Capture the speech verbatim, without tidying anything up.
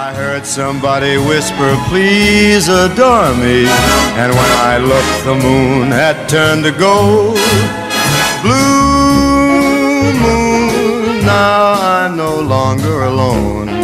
I heard somebody whisper, please adore me. And when I looked, the moon had turned to gold. Blue moon, now I'm no longer alone.